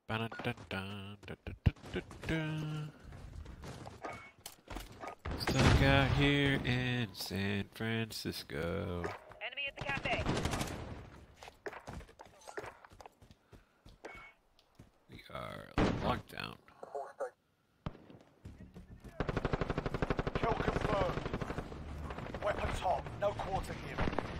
Ba-dun-dun-dun, stuck out here in San Francisco. Enemy at the cafe. We are locked down. Kill confirmed. Weapons hot. No quarter here.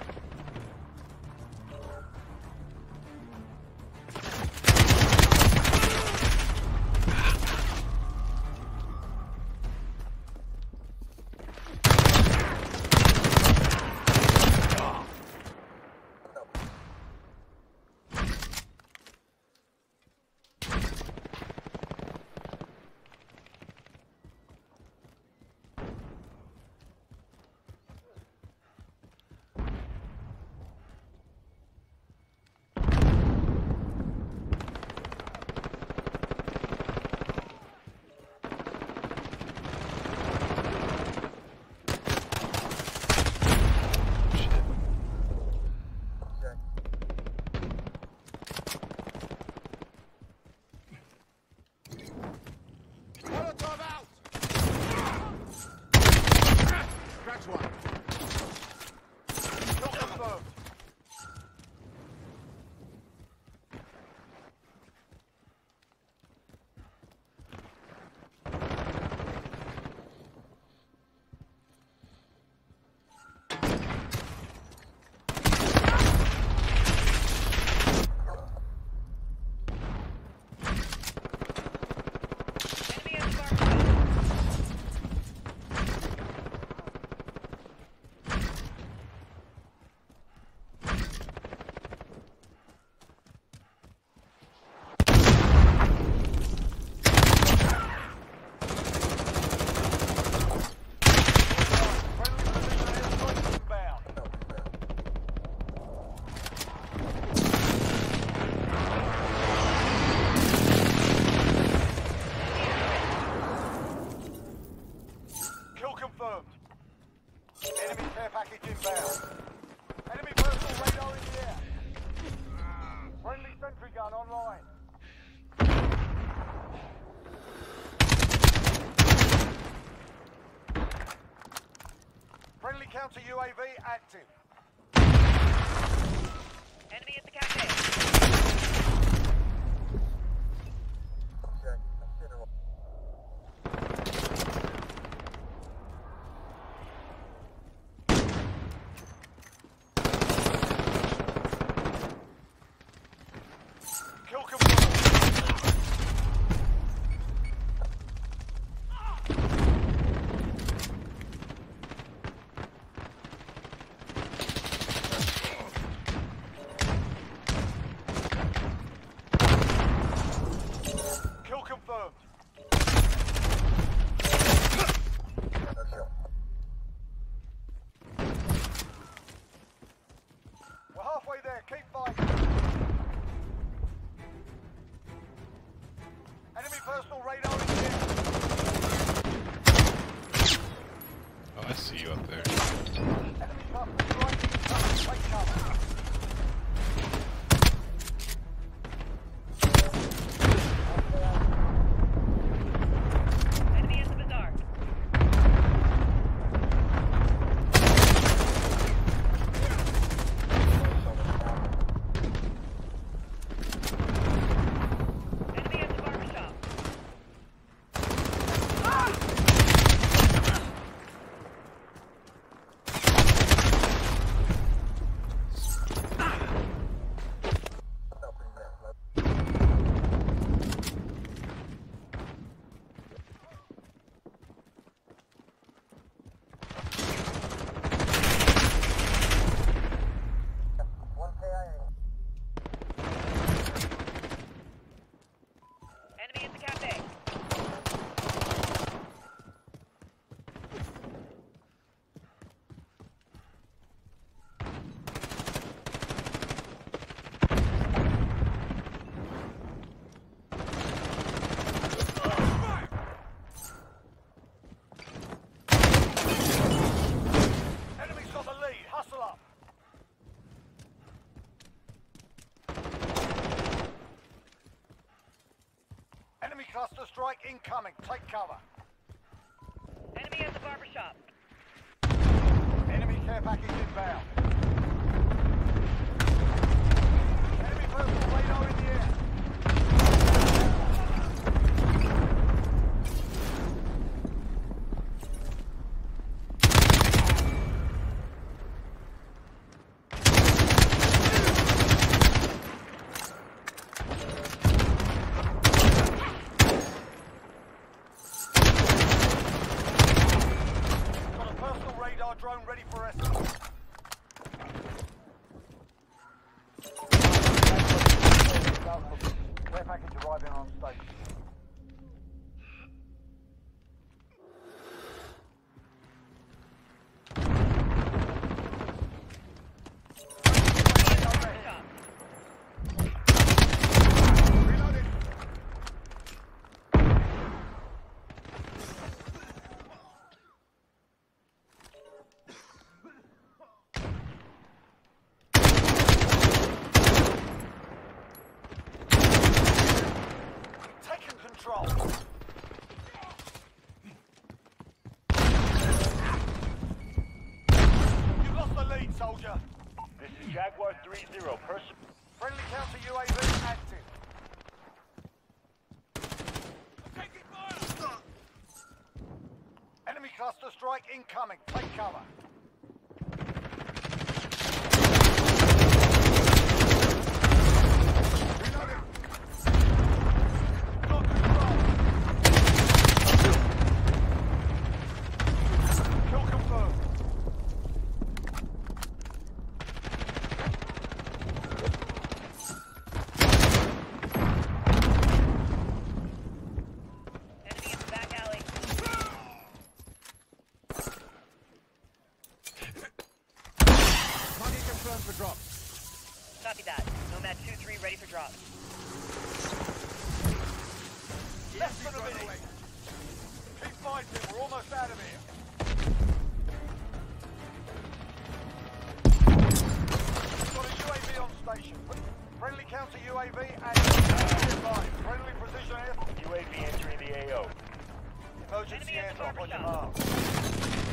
Counter UAV active. Enemy at the cafe. Kill confirmed. We're halfway there. Keep fighting. Enemy personal radar is here. Oh, I see you up there. Enemy cuff right. Take cover. Enemy at the bazaar. Enemy at the barber shop. Enemy cluster strike incoming. Take cover. Enemy at the barber shop. Enemy care package inbound. Enemy personal radar in the air. Got a personal radar drone ready for escort. Care package arriving on station. Barber shop. Reloading. Taking control. You've lost the lead, soldier. This is Jaguar 3-0. Friendly counter UAV active. Enemy cluster strike incoming. Take cover. Reloading. Got control. Kill confirmed. Enemy in the back alley. Target confirmed for drop. Copy that. Nomad 2-3 ready for drop. Less than a minute. Keep fighting. We're almost out of here. Got a UAV on station. Friendly counter UAV active. Advised. Friendly precision air. UAV entering the AO. Emergency Enemy at the airdrop on your barbershop. mark.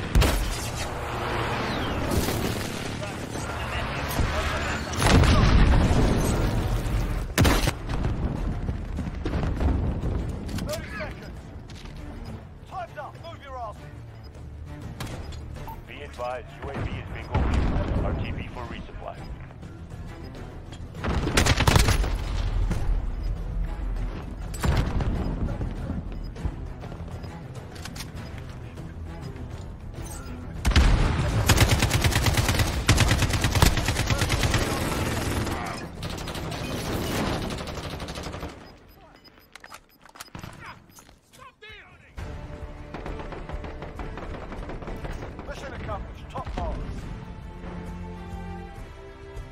Time's up. Move your asses. Be advised, UAV is being overused. RTB for resupply. Mission accomplished. Top marks.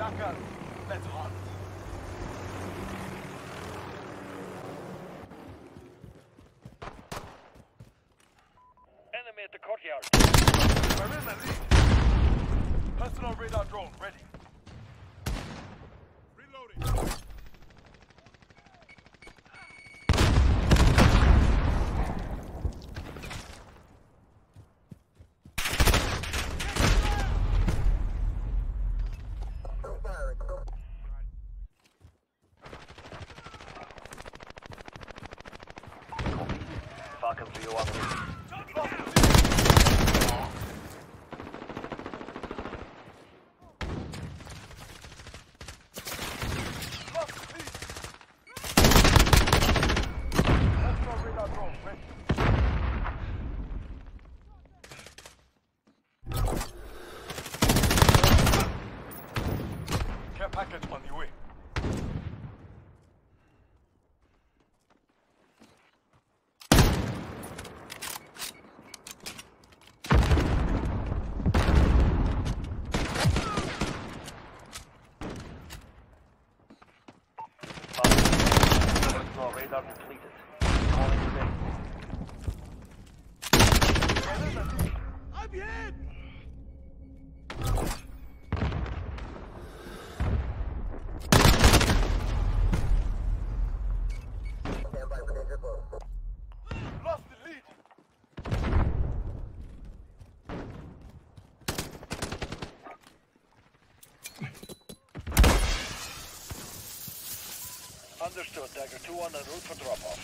Back up. Let's hunt. Enemy at the courtyard. We're in the lead. Personal radar drone ready. Reloading. Falcon 301. Personal radar drone ready. Care package on the way. Personal radar depleted. Calling to base. I'm hit! Lost the lead. Understood. Dagger 2 on the route for drop-off.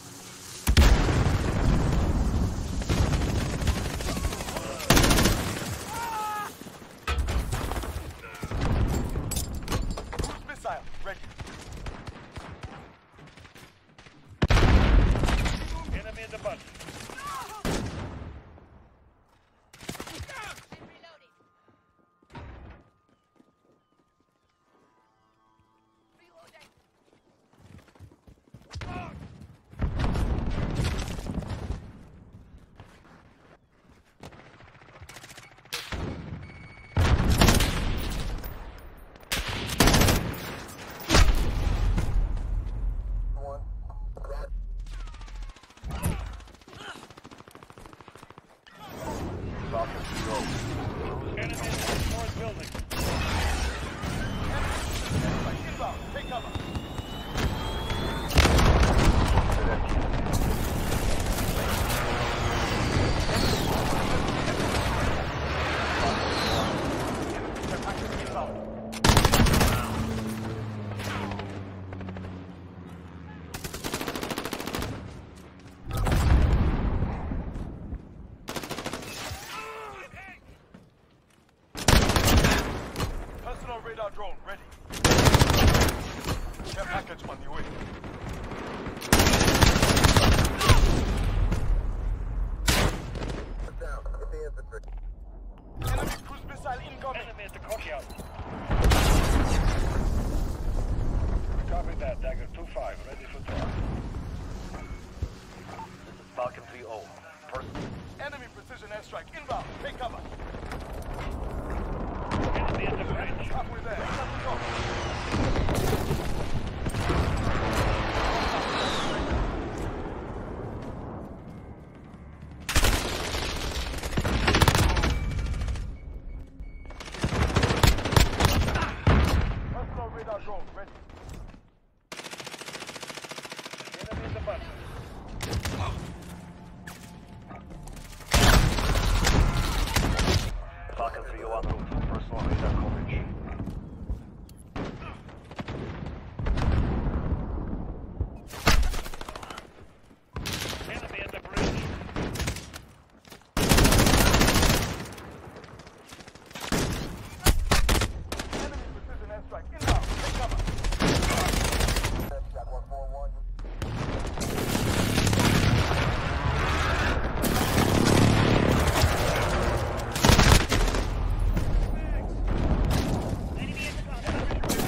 Cruise missile ready. Enemy in the bus. Falcon 3-0. Enemy in the fourth building. Inbound. Take cover. Care package inbound. Personal radar drone ready. Care package on the way. Enemy cruise missile incoming. Enemy at the courtyard. Copy that. Dagger 2-5. Ready for drop. This is Falcon 3-0. First. Enemy precision airstrike inbound. Take cover. Enemy at the bridge. Halfway there. Let's go. Personal radar drone ready. Enemy in the bus. Falcon 301 route. Personal radar coverage. Enemy at the bridge. Enemy precision airstrike inbound. Take cover. Enemy in the compound.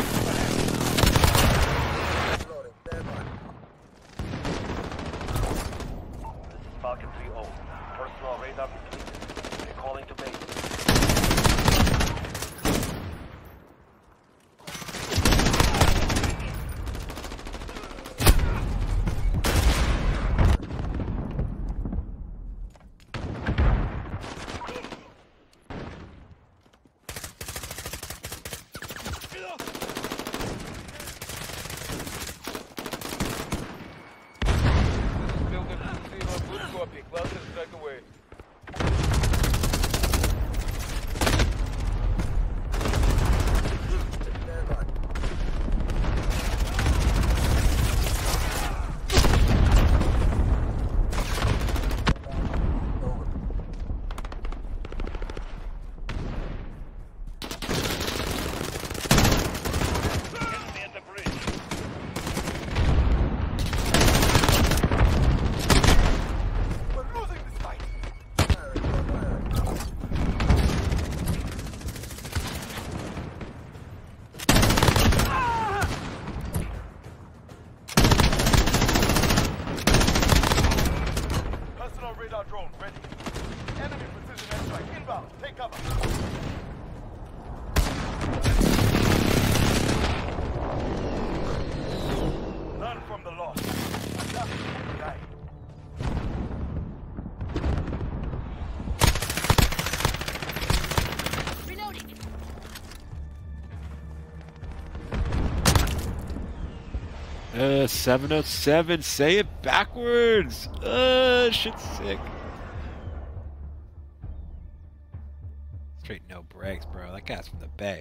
This is Falcon 3-0. Personal radar depleted. They're calling to base. Counter strike away. Enemy at the bridge. We're losing this fight. Personal radar drone ready. Enemy precision airstrike inbound. Take cover. Learn from the loss. Adjust today. Reloading. Uh, 707, say it backwards! Shit's sick. Straight no brakes, bro. That guy's from the Bay.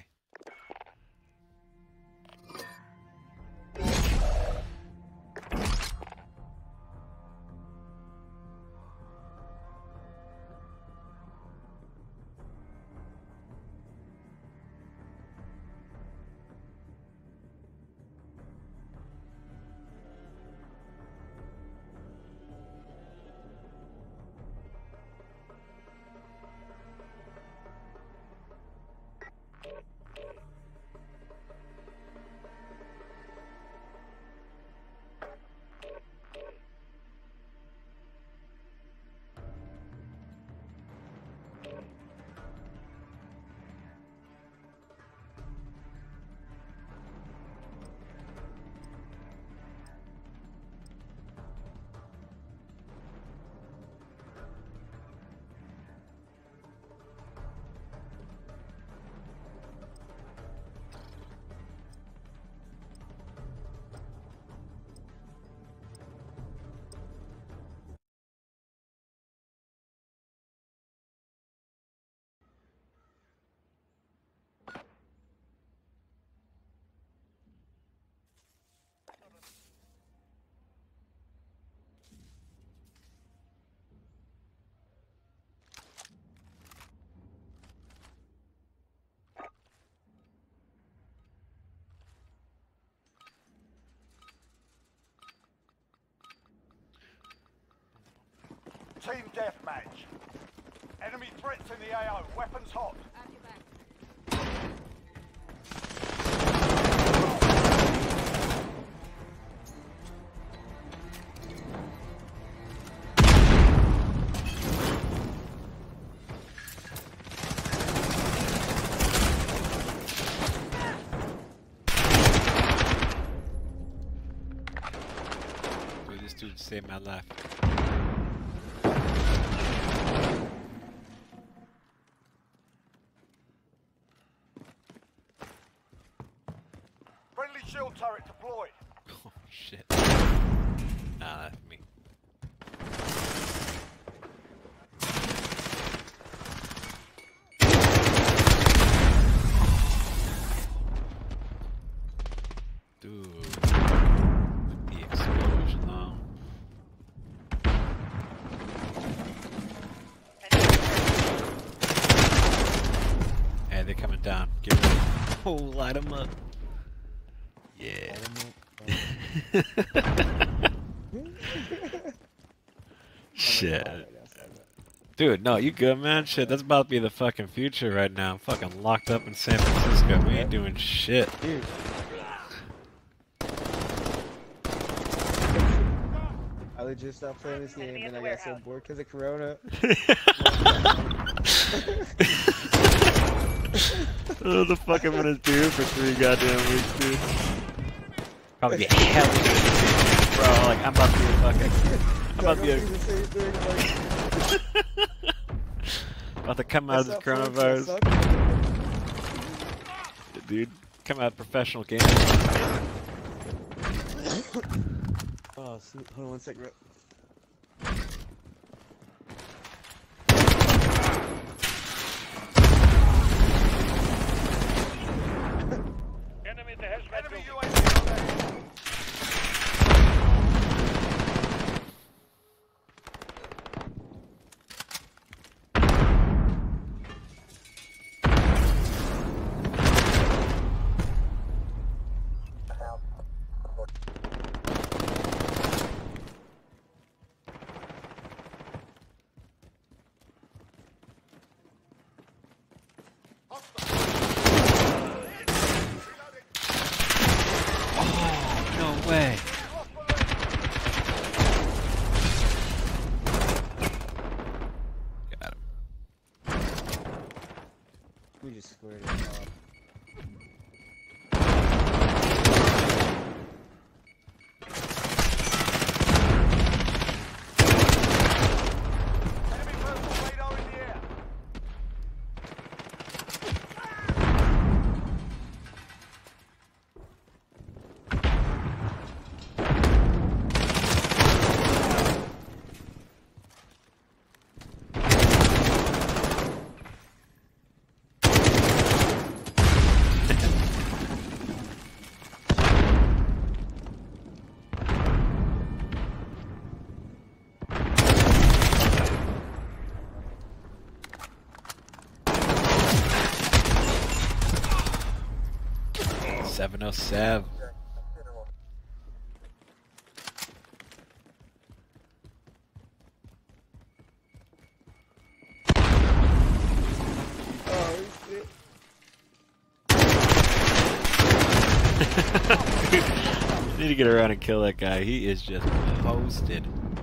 Team deathmatch. Enemy threats in the AO. Weapons hot. Dude, this dude saved my life. Friendly shield turret deployed. Oh shit. Nah, that's me. Dude. The explosion though. Hey, they're coming down. Get ready. Oh, light them up. Yeah. Shit. Dude, no, you good, man? Shit, that's about to be the fucking future right now. I'm fucking locked up in San Francisco. We ain't doing shit. Dude. I legit stopped playing this game and I got so bored because of Corona. What the fuck I'm gonna do for 3 goddamn weeks, dude? Probably get hell of a bro. Like, I'm about to be a fucking. I'm about to be about to come out of this coronavirus. Dude, come out professional game. Oh, hold on one sec, bro. Oh, no way. Got him. We just squared it off. Enemy personal radar in the air. .707. Oh shit. Need to get around and kill that guy. He is just posted.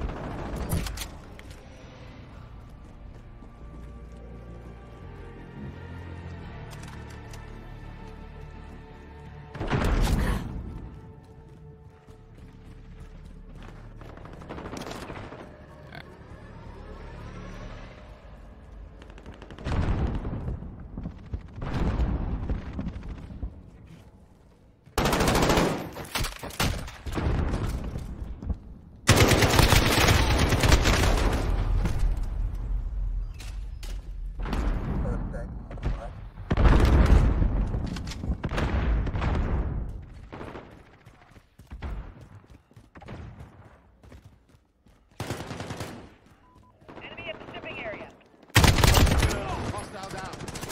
Enemy at the shipping area. Hostile down.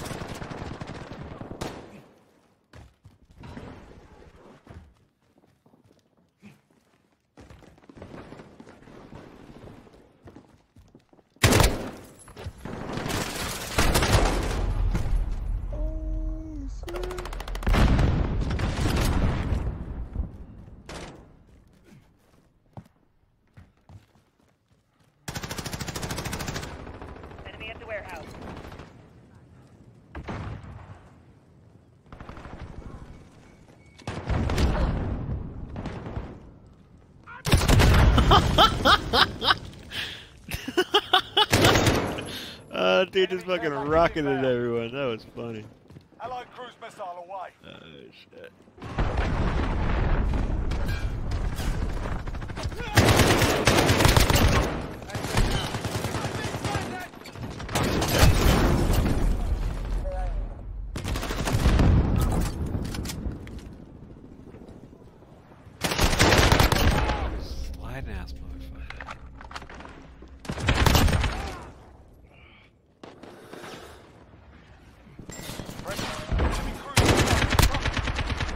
Oh shit. Enemy at the warehouse. Dude just fucking rocketed everyone. That was funny. Allied cruise missile away. Oh shit. Sliding ass motherfucker. Enemy cruise missile.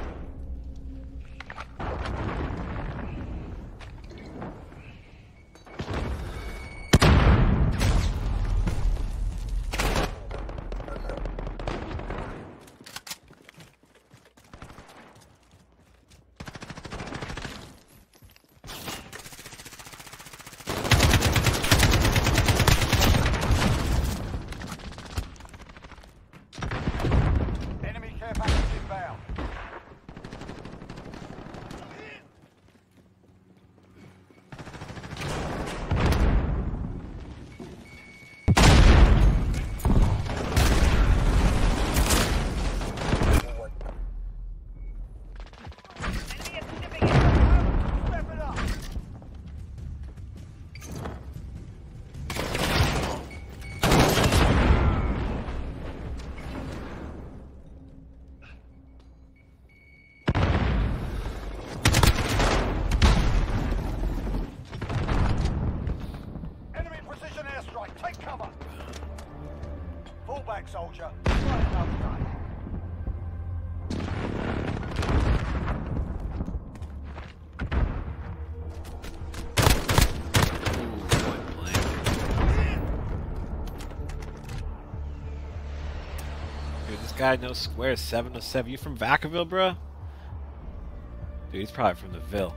Enemy care package inbound. Enemy at the shipping area. Step it up. Enemy precision airstrike. Take cover. Fall back, soldier. Try another day. Point blank. Dude, this guy no square 707. You from Vacaville, bro? Dude, he's probably from the Ville.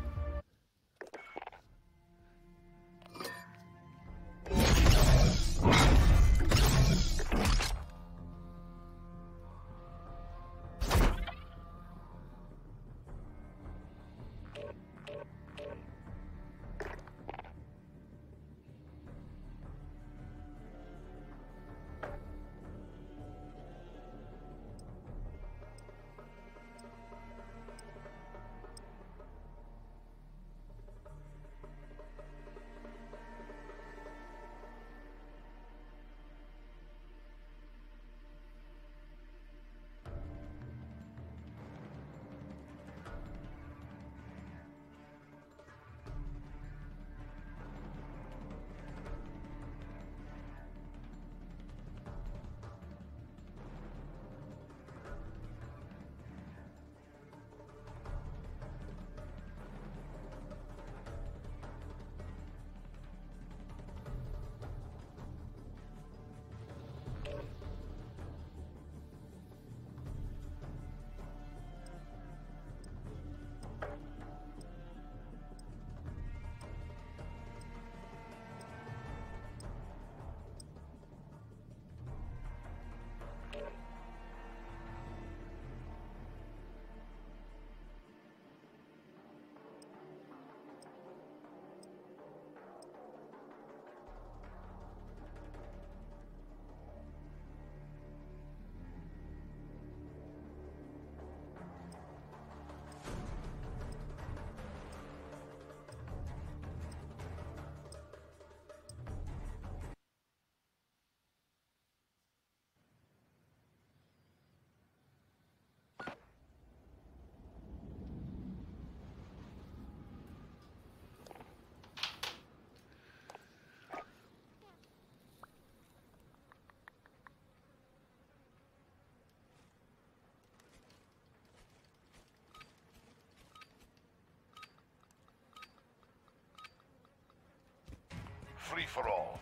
Free for all.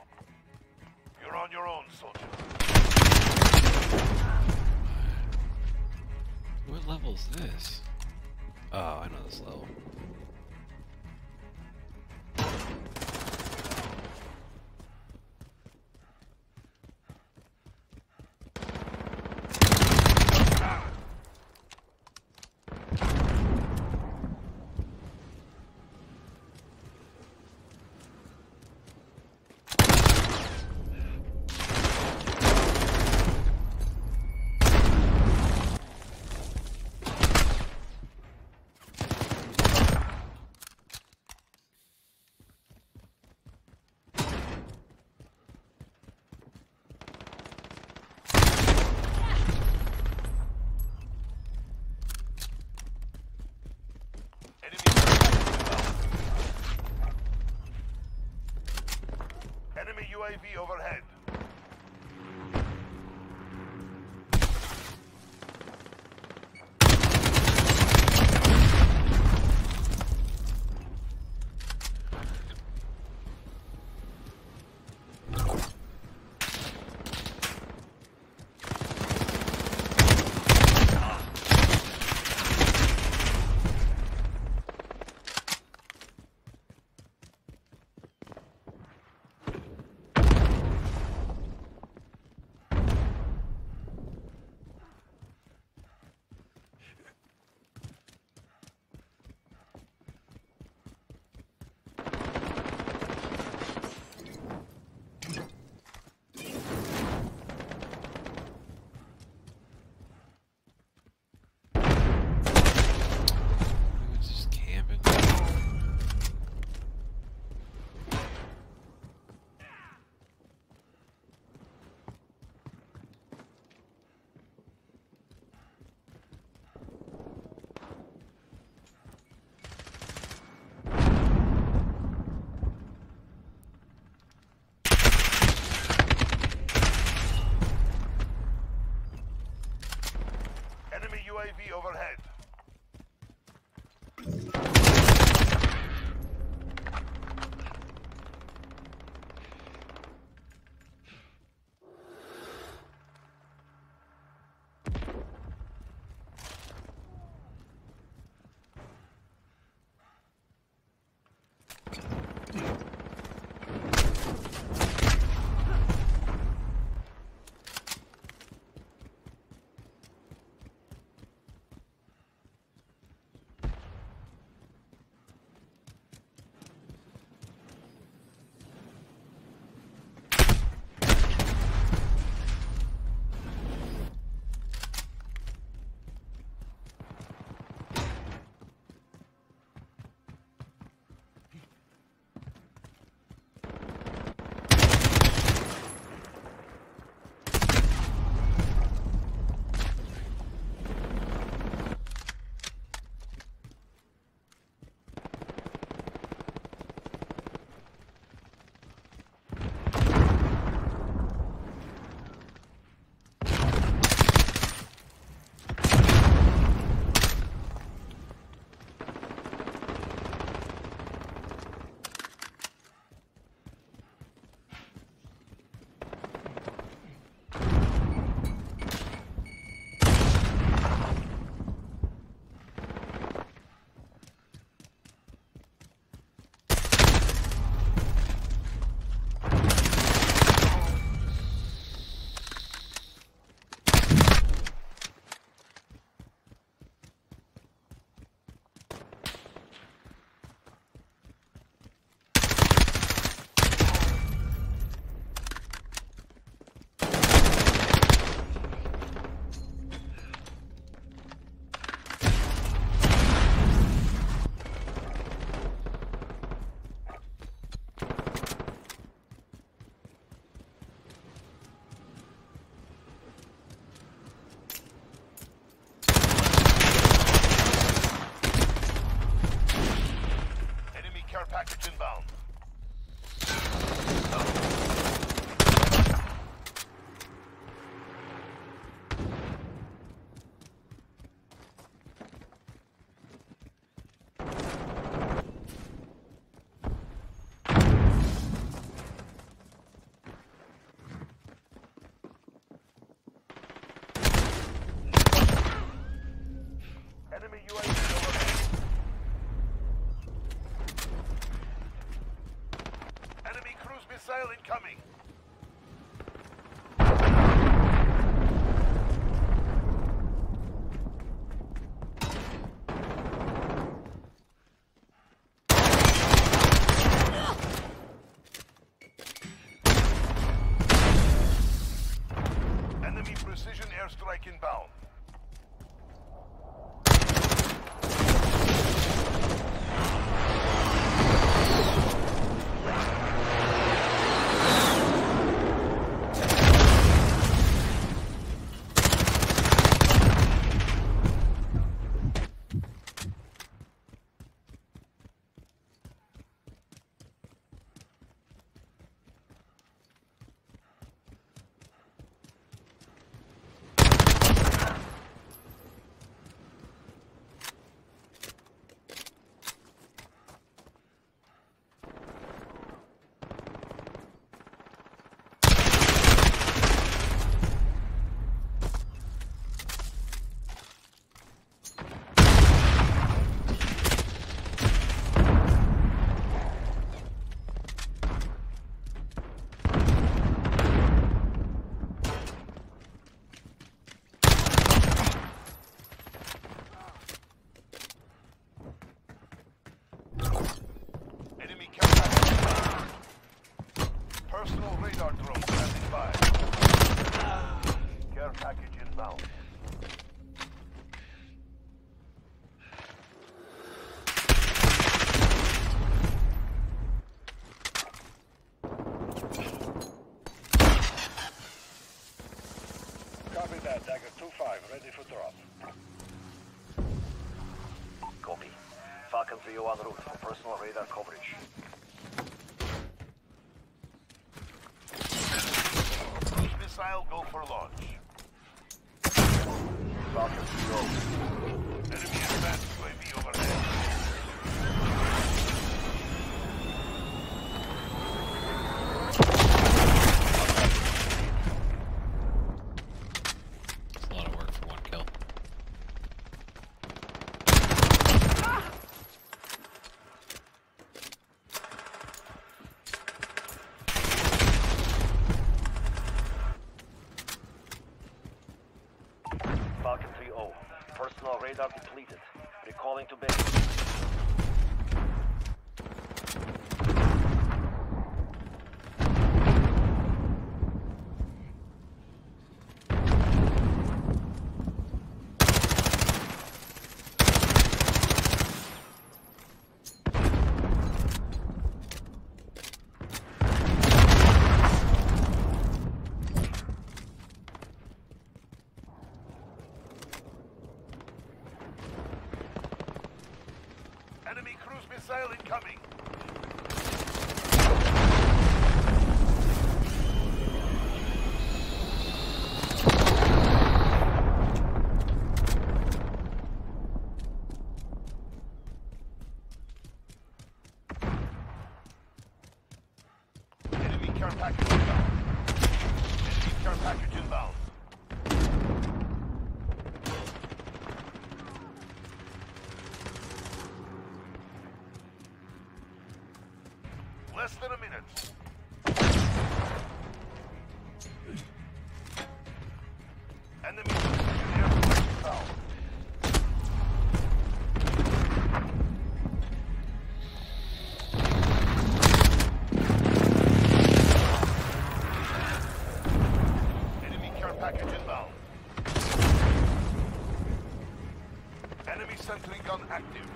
You're on your own, soldier. What level is this? Oh, I know this level. Enemy UAV overhead. airstrike inbound. Personal radar drone standing by. Care package inbound. Copy that, Dagger 2-5, ready for drop. Copy. Falcon 3 en route for personal radar coverage. Cruise missile go for launch. Falcon 3 Enemy advanced UAV overhead. It's a lot of work for one kill. Falcon 3-0. Personal radar depleted. Recalling to base. Enemy cruise missile incoming. Enemy care package inbound. Enemy care package inbound. Less than a minute. Enemy airstrike inbound. Enemy care package inbound. Enemy sentry gun active.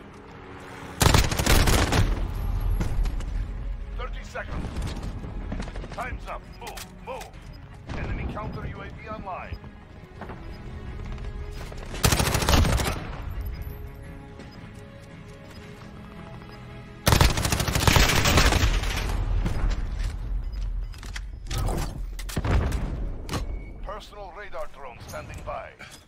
30 seconds. Time's up. Move, move. Enemy counter UAV online. Personal radar drone standing by.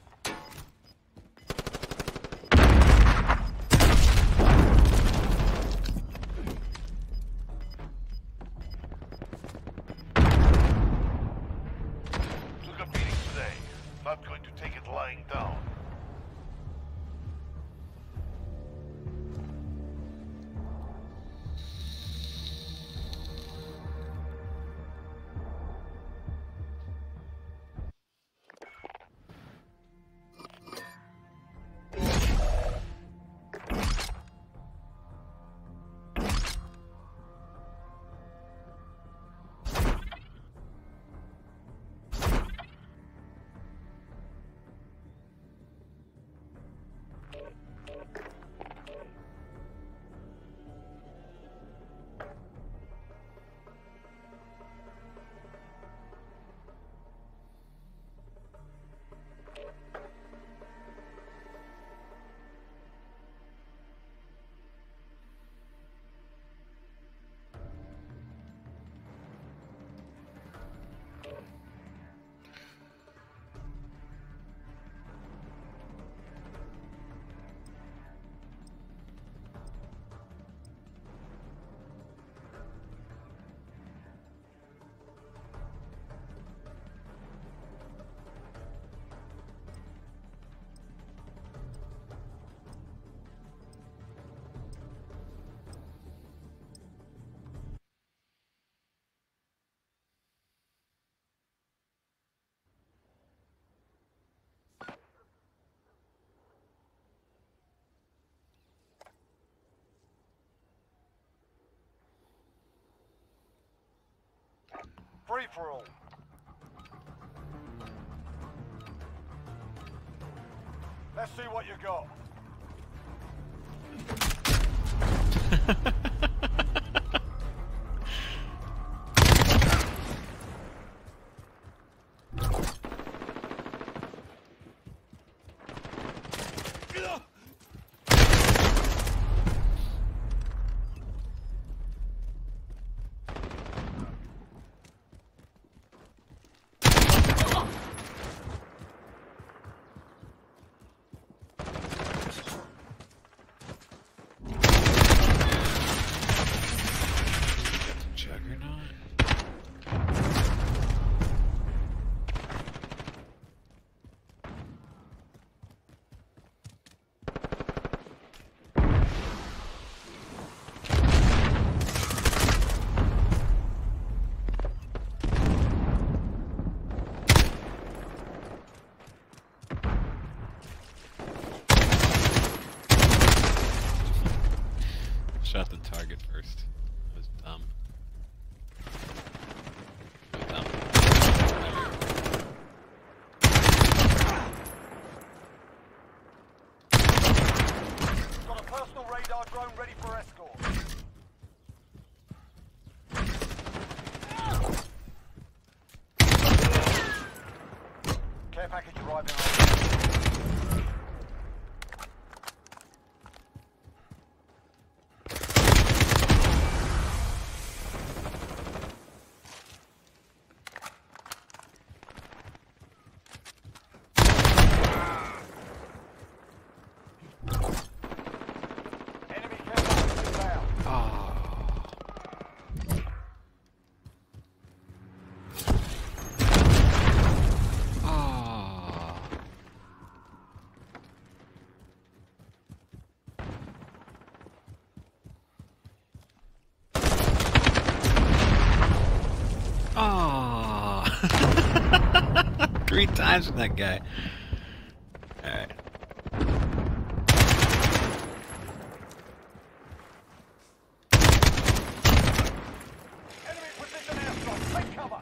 Took a beating today. Not going to take it lying down. Free for all. Let's see what you got. Shot the target first. That was dumb. Dumb. Got a personal radar drone ready for escort. Care package arriving on. Enemy care package inbound. Oh. 3 times with that guy. Alright. Enemy position airstrike. Take cover.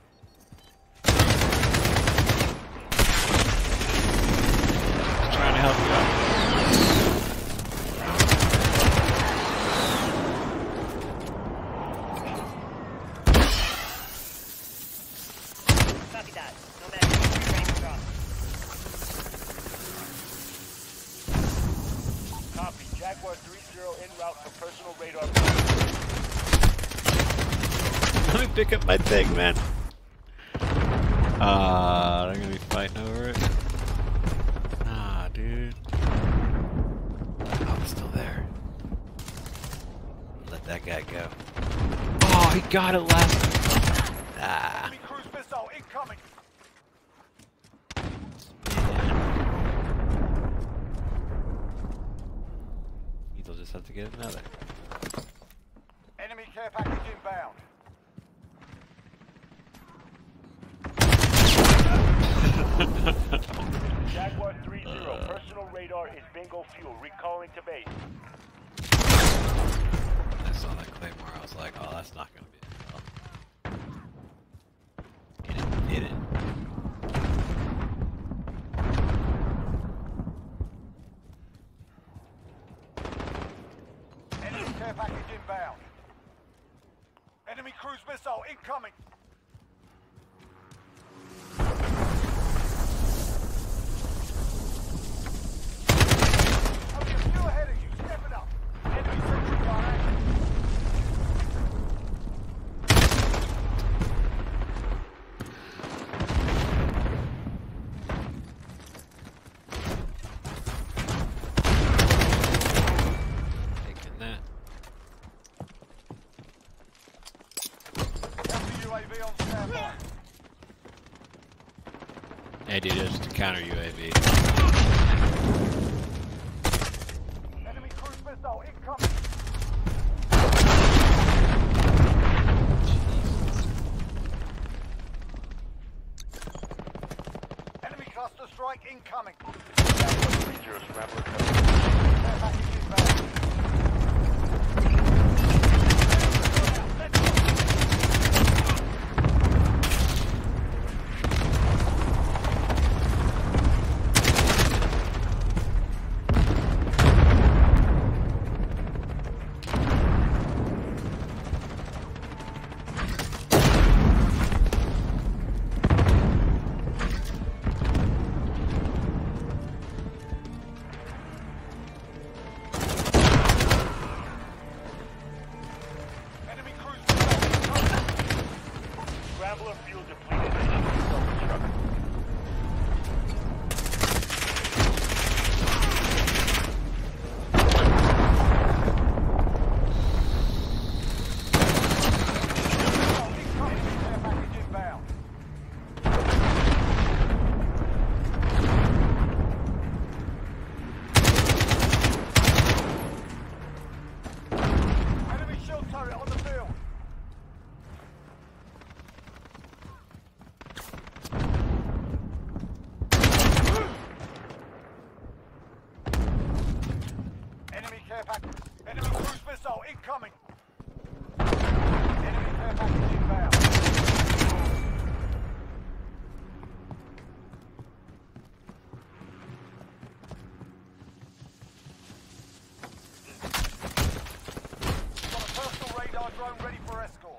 Just trying to help you out. Copy that. No matter. Ready to drop. Copy. Jaguar 3-0 en route for personal radar. Let me pick up my thing, man. They're gonna be fighting over it. Ah, dude. Oh, it's still there. Let that guy go. Oh, he got it last time. Ah. Enemy cruise missile incoming. He'll just have to get another. Enemy care package inbound. Jaguar 3-0. Personal radar is bingo fuel. Recalling to base. I saw that Claymore, I was like, oh, that's not gonna be a kill. And it didn't. Enemy care package inbound. Enemy cruise missile incoming. Okay, few ahead of you. Step it up. Enemy sentry gun active. Taking that. Counter UAV on standby. Hey, dude, it's just a counter UAV. Enemy cruise missile incoming. Enemy cluster strike incoming. Jaguar 3-0 scrambler cover. Care package inbound. Fuel depleted. Self-destruct. Enemy cruise missile incoming. Enemy care package inbound. Got a personal radar drone ready for escort.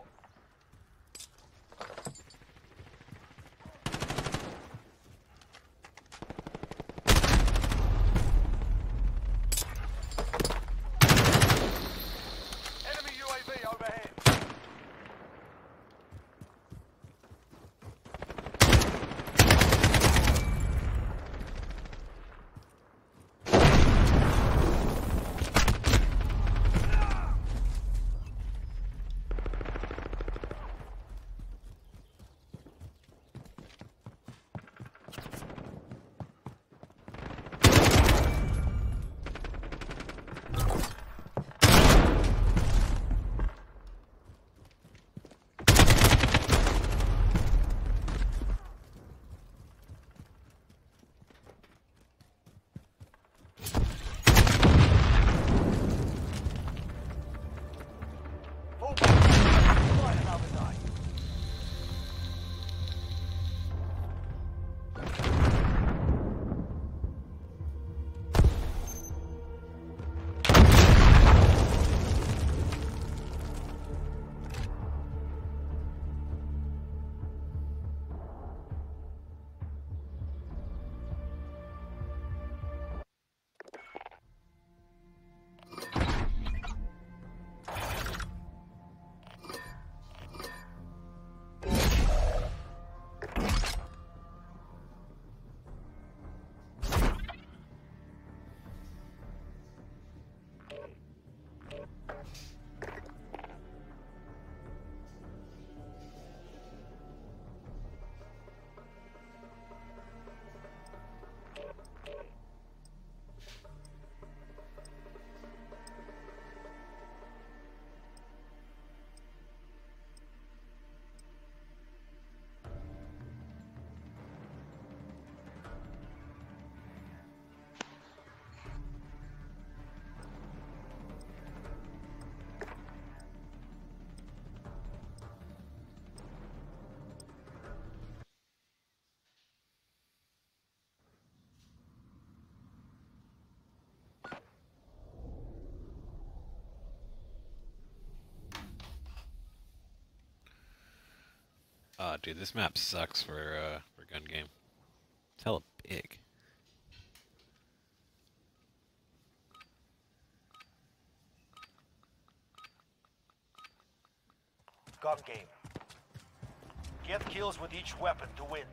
Oh, dude, this map sucks for gun game. It's hella big. Gun game. Get kills with each weapon to win.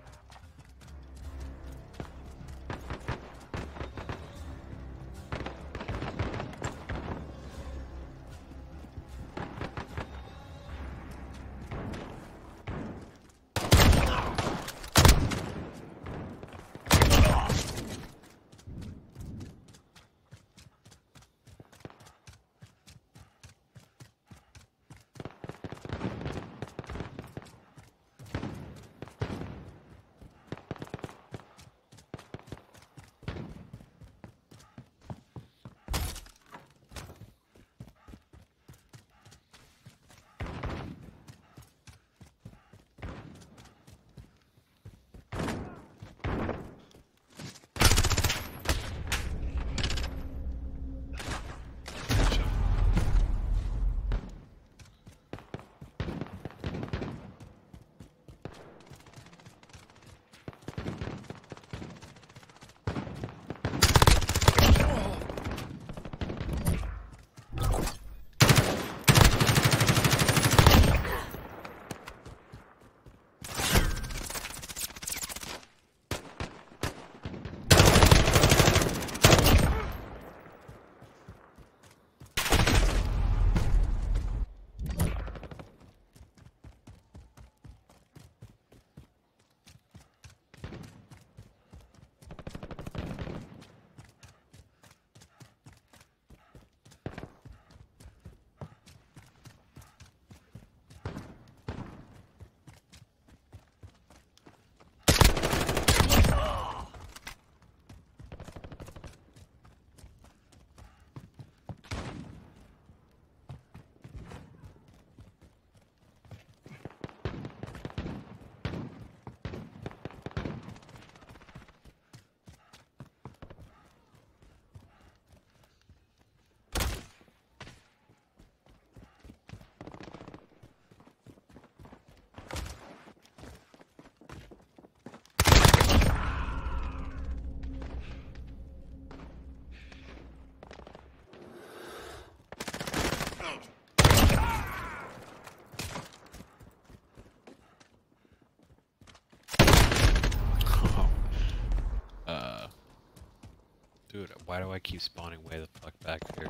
Dude, why do I keep spawning way the fuck back here?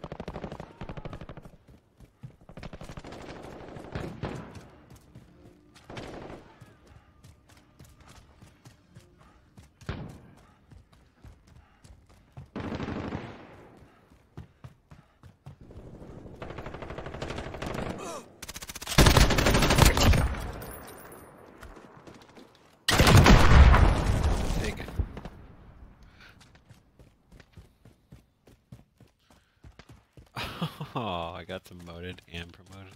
Oh, I got demoted and promoted.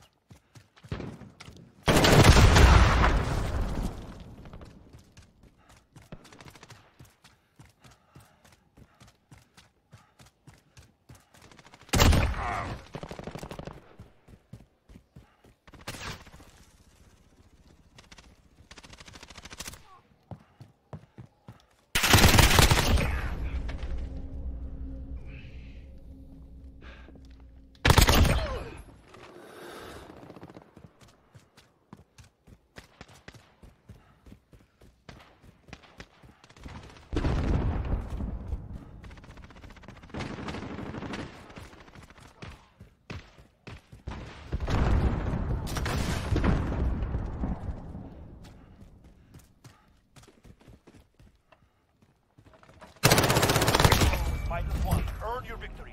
-1. Earn your victory.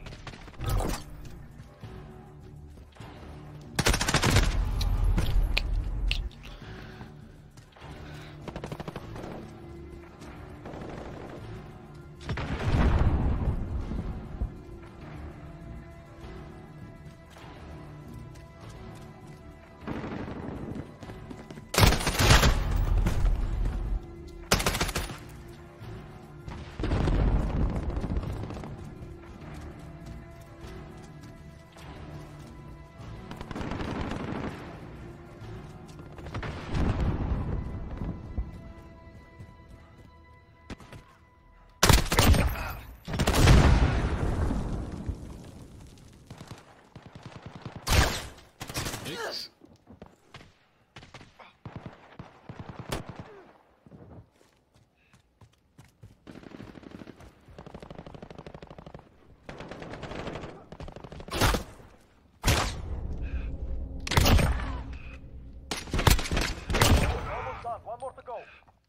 Yikes. Almost done. One more to go.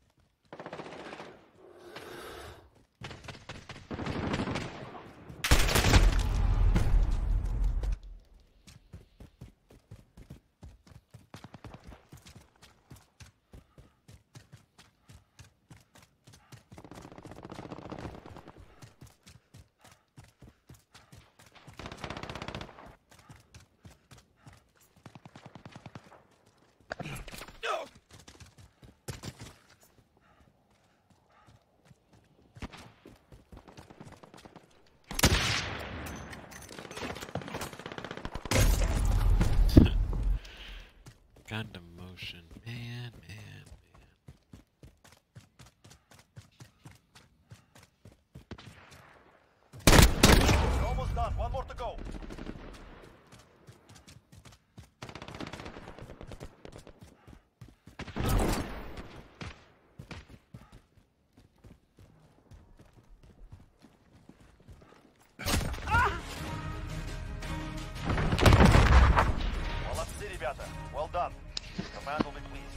Got demotion, man. Almost done. One more to go. Молодцы, ребята. Well done. Command will be pleased.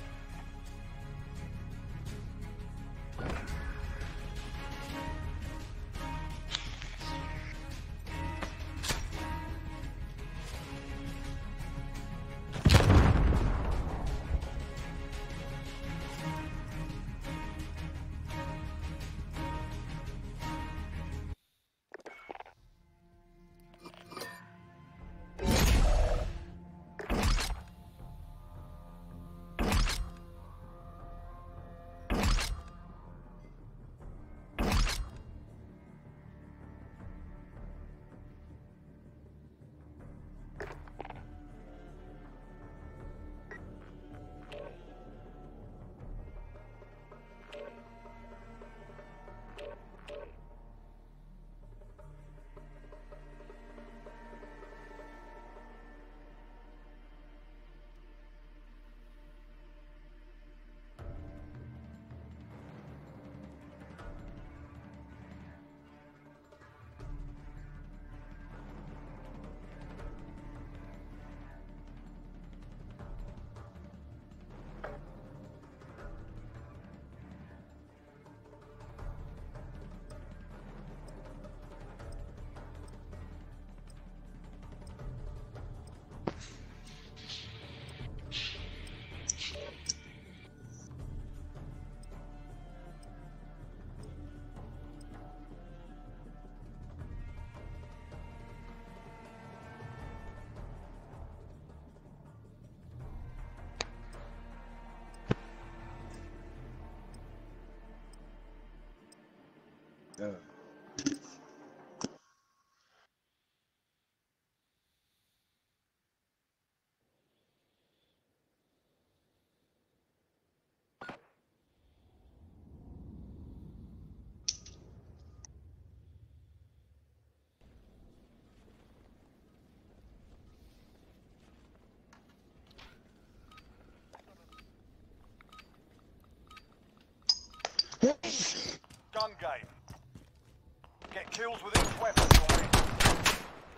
Gun game. Get kills with each weapon, UAV.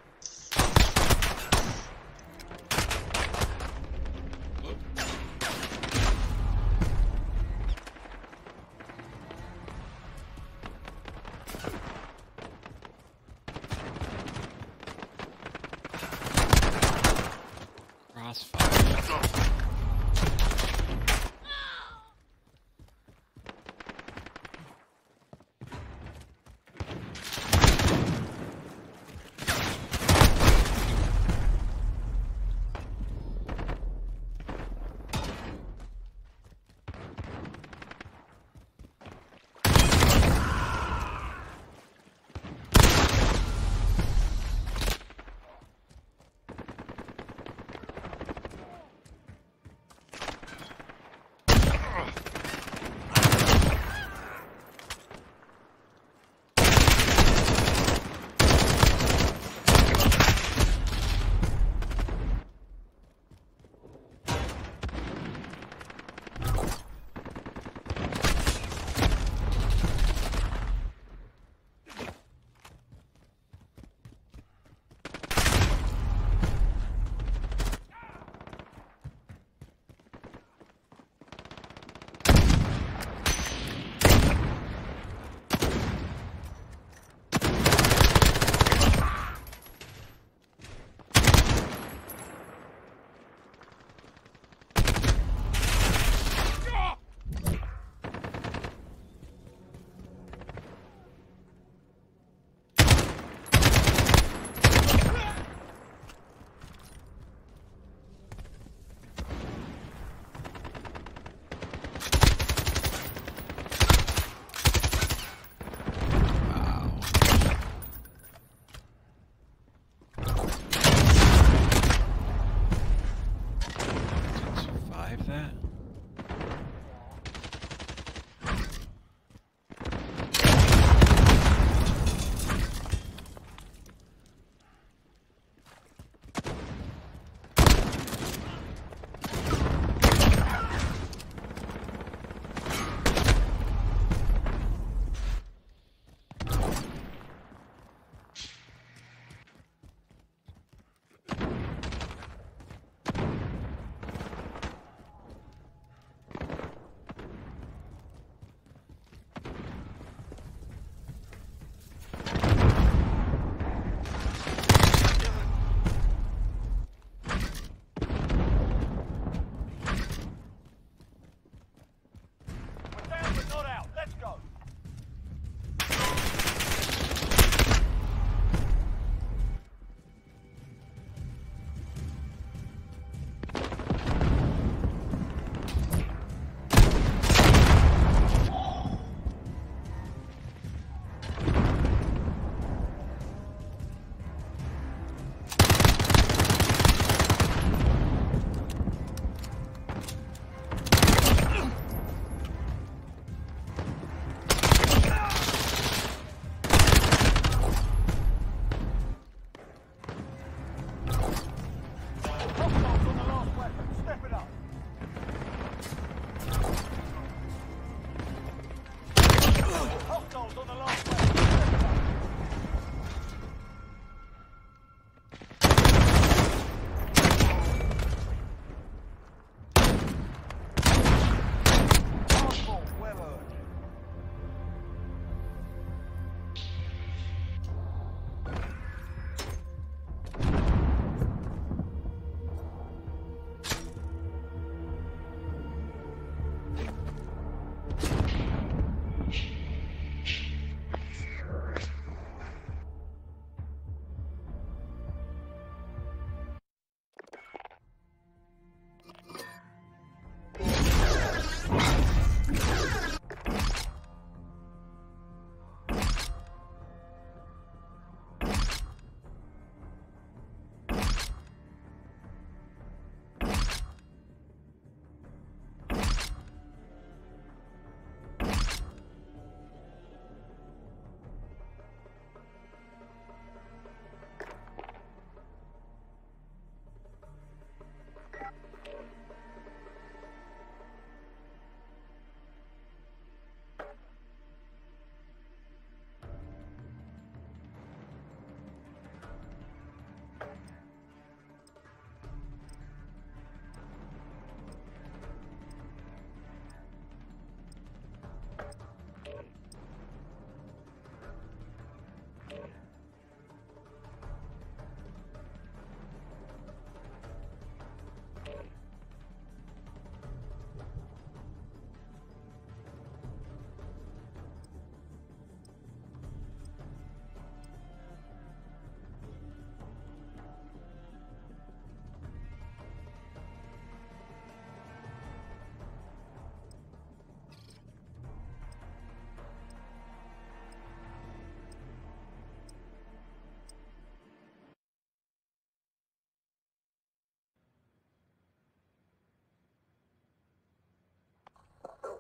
Crossfire.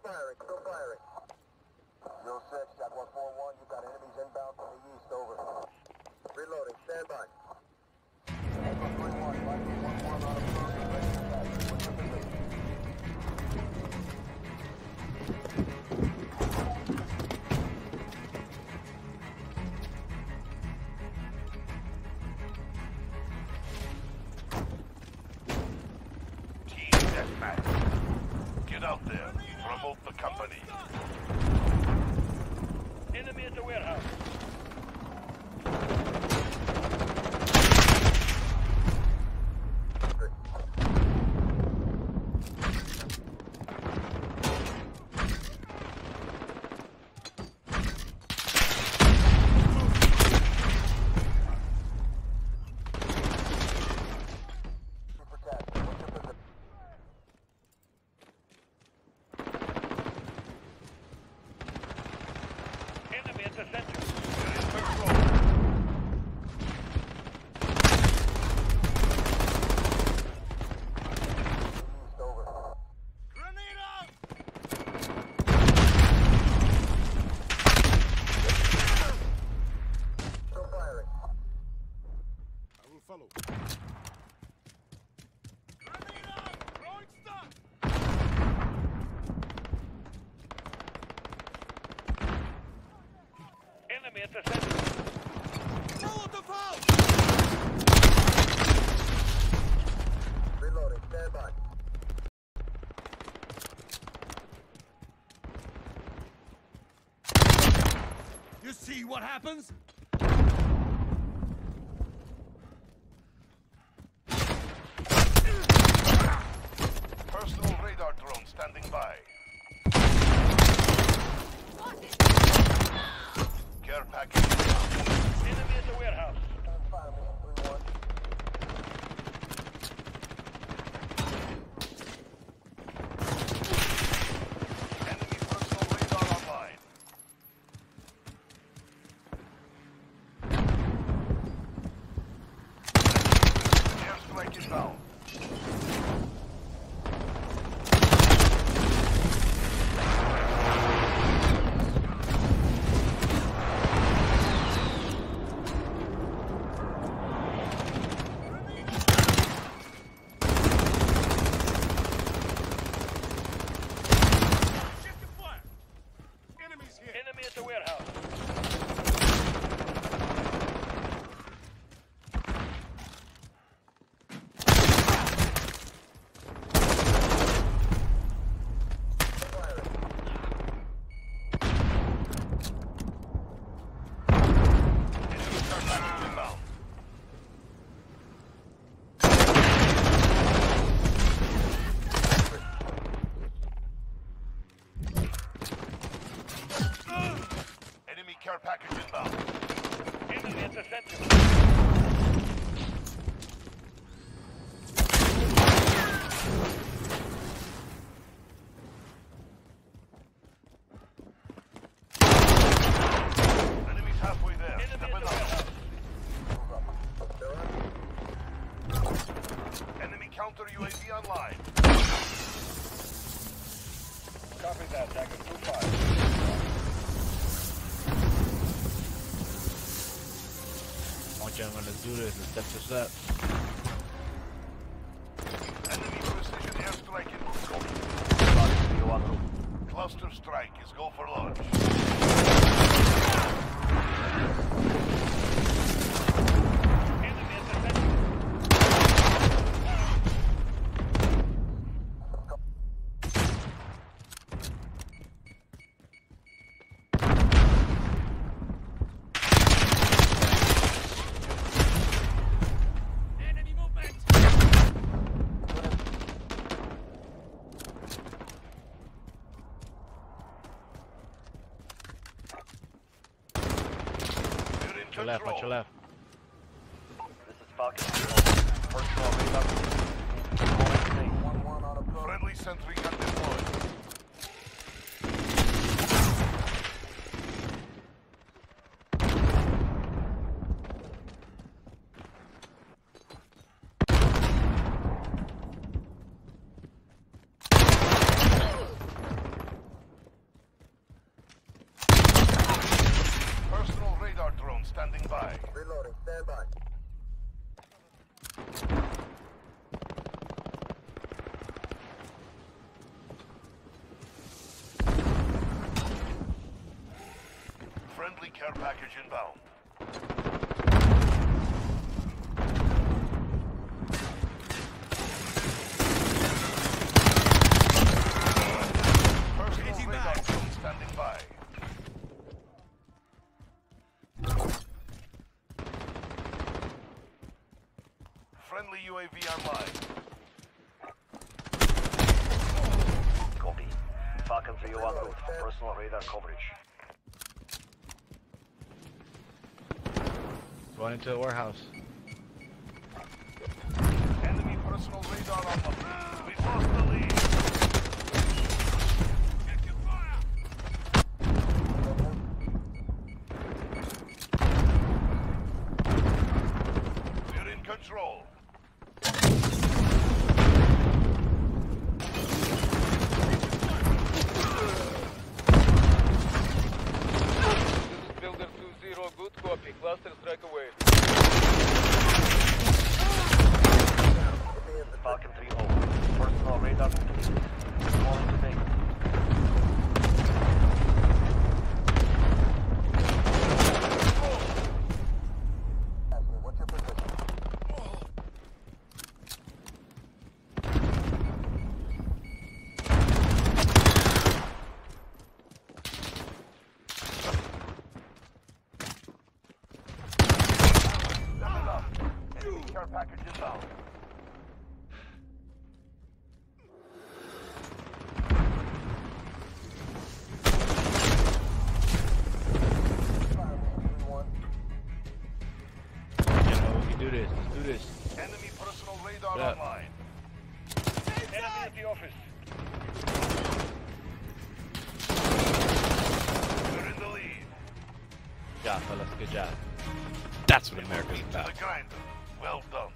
firing, still firing. 06, Jack 141, you got enemies inbound from the east, over. Reloading, stand by. Echo 3-1, 511 on approach, ready to attack. What's your position? Team deathmatch. Get out there. Promote the company. Enemy at the warehouse. Enemy at the center. You're in control. East, over. Grenade out! Still firing. I will follow. Grenade out! Throwing stun! Enemy at the center. Reloading, stand by. You see what happens? Personal radar drone standing by. Care package. Enemy at the warehouse. Stand fire, mission 3-1. Enemy personal radar online. Airstrike inbound. Shift to fire! Enemies here! Enemy at the warehouse. Enemy care package inbound. Enemy care package inbound. Enemy at the center. Enemy's halfway there. Step it up. Enemy counter UAV online. Copy that, Dagger 2-5. I want you to do this and step this up. Enemy precision airstrike in Moscow. Cluster strike is go for launch. Enemy at the center. Enemy movement! You're in Watch your left, watch your control. left. This is Falcon 2. Personal radar. 1-1 on approach. Friendly sentry gun deployed. standing by. Reloading. Stand by. Friendly care package inbound. Personal radar drone standing by. Friendly UAV online. Copy. Falcon 301 route for personal radar coverage. Going into the warehouse. Enemy personal radar online. We've lost the lead. We're in control. Builder 2-0, good copy. Cluster strike away. Falcon 3-0. Personal radar completed. Calling to base. What's your position? Level up. Enemy care package inbound. You know, we can do this. Let's do this. Enemy personal radar Yeah. online. Enemy at the office. We're in the lead. Good job, fellas. Good job. That's what America's To about. the grind. Well done.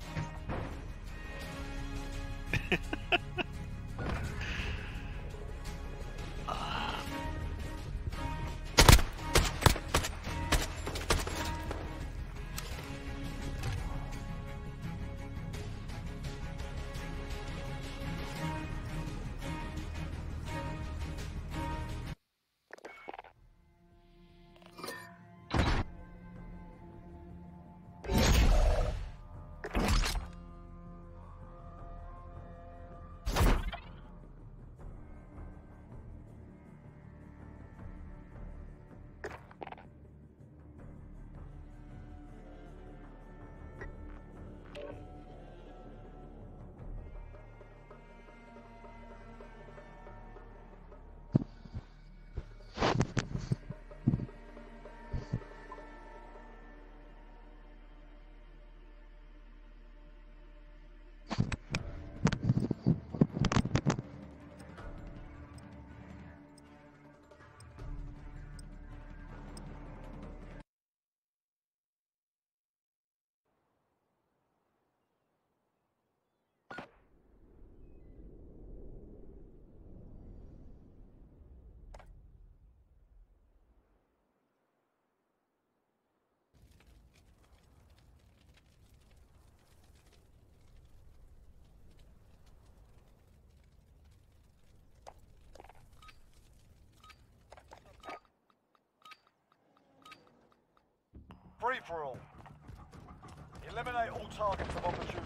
Free for all. Eliminate all targets of opportunity.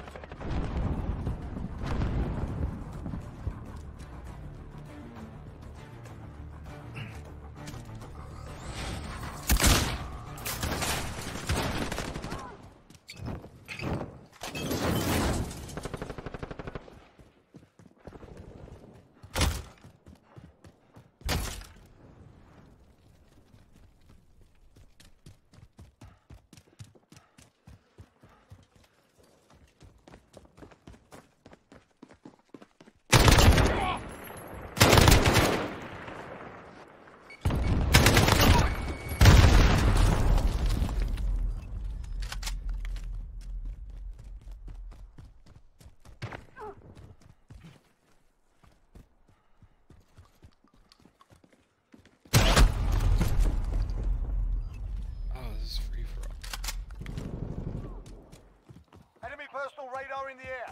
radar in the air.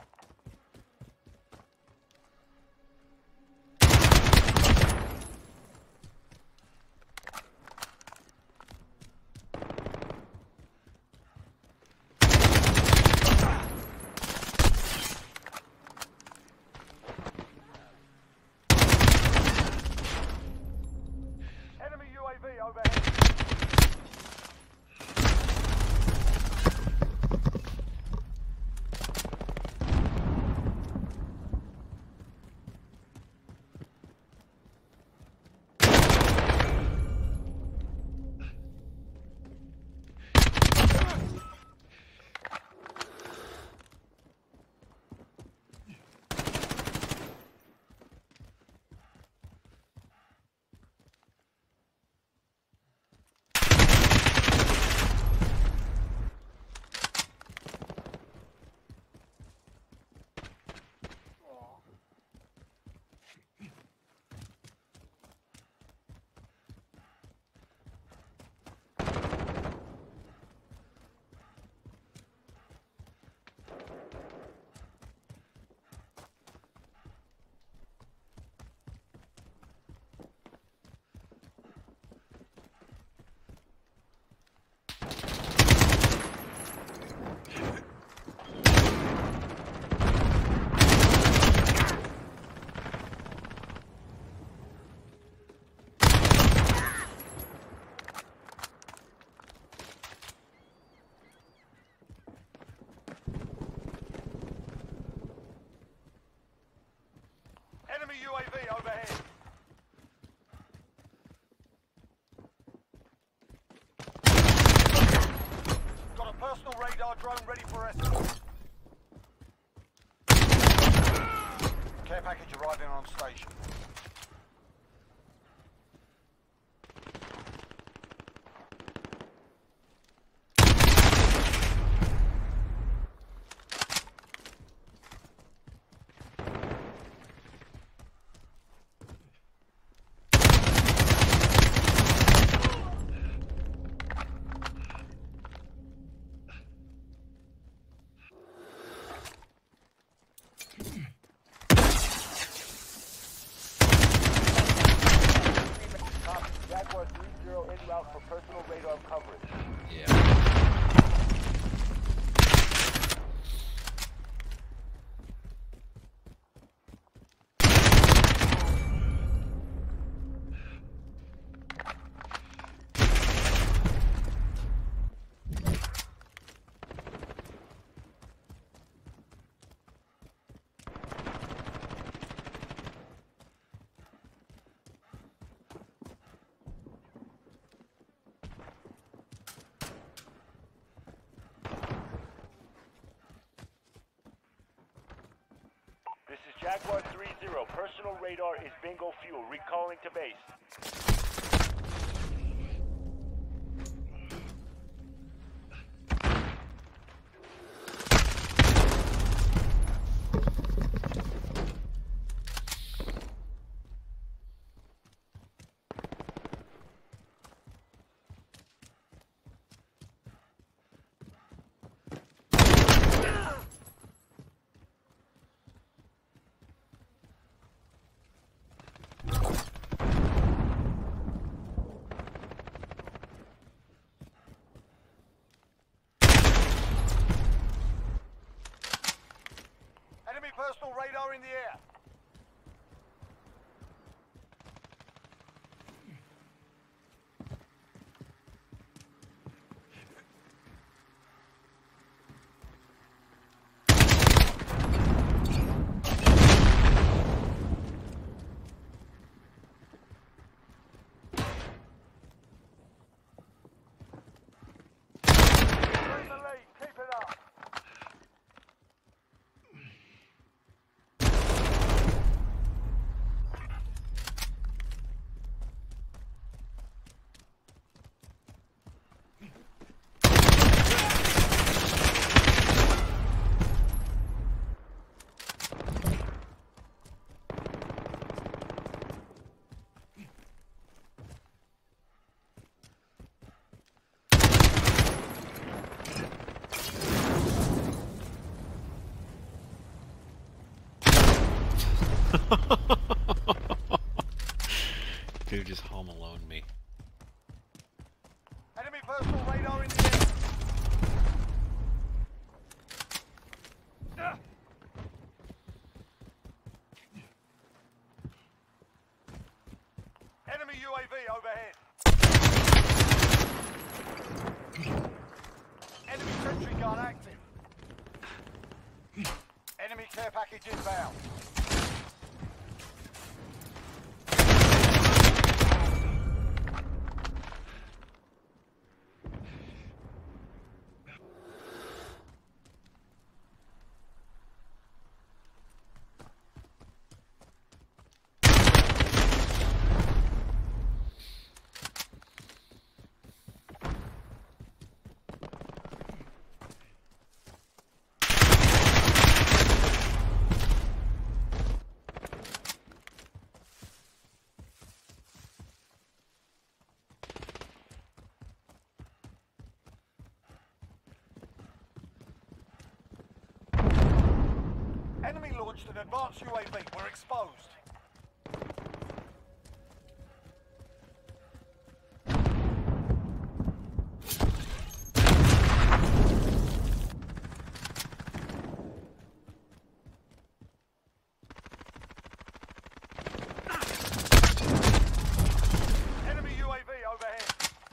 Enemy UAV overhead. Enemy UAV overhead. Got a personal radar drone ready for escort. Care package arriving on station. Jaguar 3-0 en route for personal radar coverage. Yeah. This is Jaguar 3-0. Personal radar is bingo fuel. Recalling to base. Enemy personal radar in the air. You're in the lead. Keep it up. Dude, just home alone me. Enemy personal radar in the air. Enemy UAV overhead. Enemy sentry gun active. Enemy care package inbound. Enemy launched an advanced UAV. We're exposed. Enemy UAV overhead.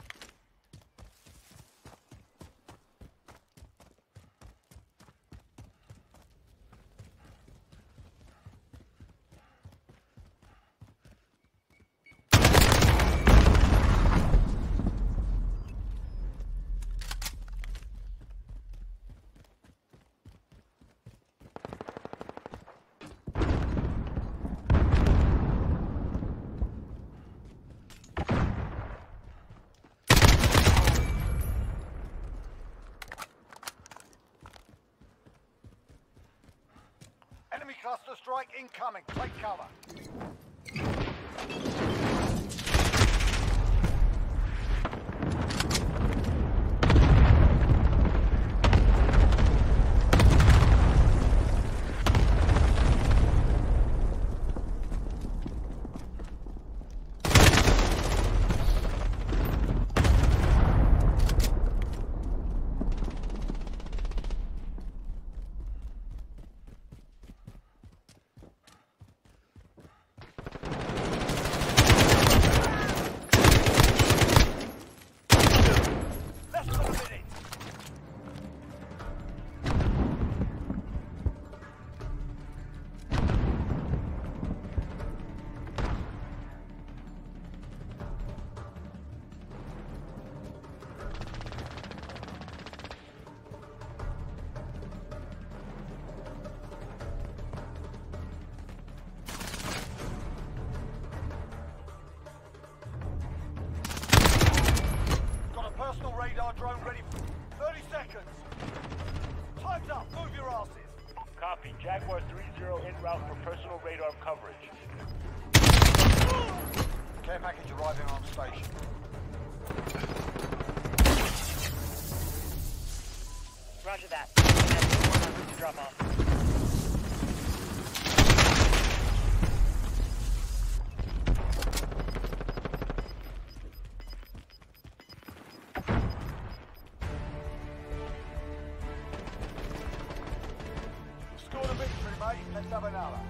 Enemy cluster strike incoming. Take cover. Personal radar drone ready for 30 seconds. Time's up. Move your asses. Copy. Jaguar 3-0 en route for personal radar coverage. Care package arriving on station. Roger that. That's one on drop off. Scored a victory, mate. Let's have another.